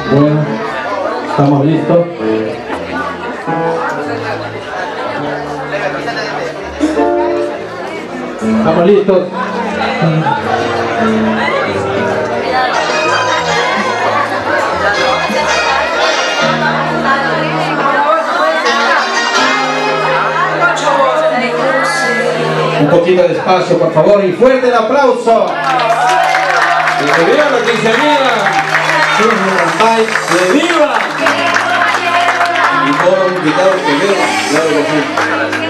Bueno, estamos listos. Estamos listos. Un poquito de espacio, por favor, y fuerte el aplauso. ¡Que viva la quinceañera! ¡Que viva! Y todos los invitados que vivan, claro que sí.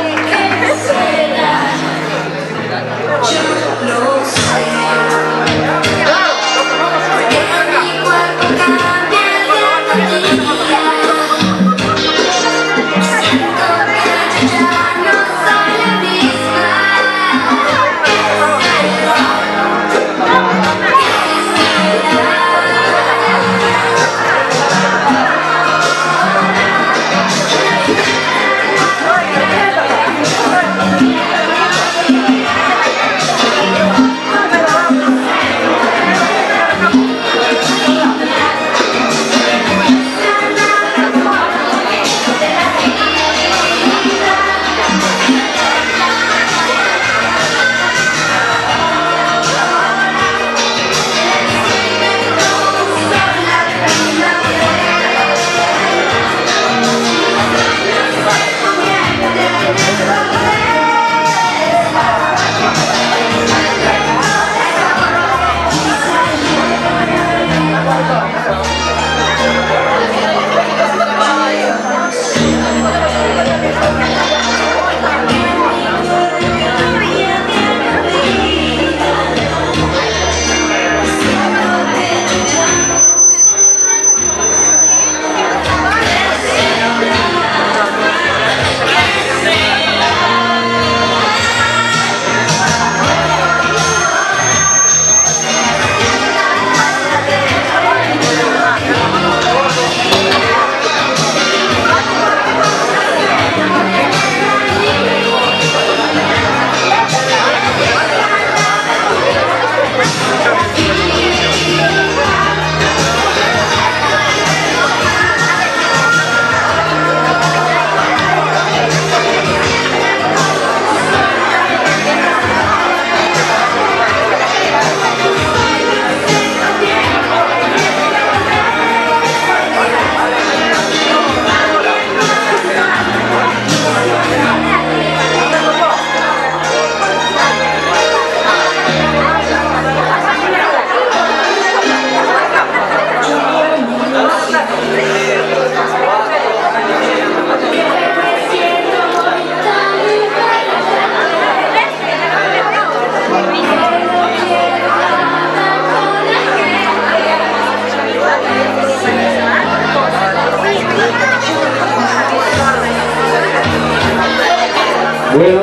Bueno.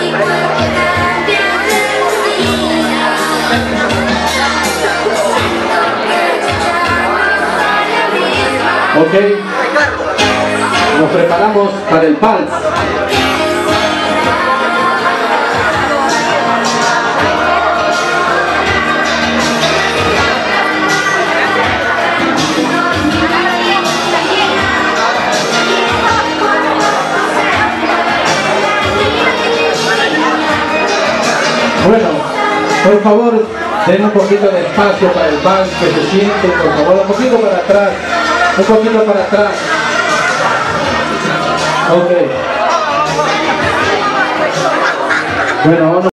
Ok. Nos preparamos para el vals. Bueno, por favor, den un poquito de espacio para el vals, que se siente, por favor, un poquito para atrás, un poquito para atrás. Ok. Bueno, vamos.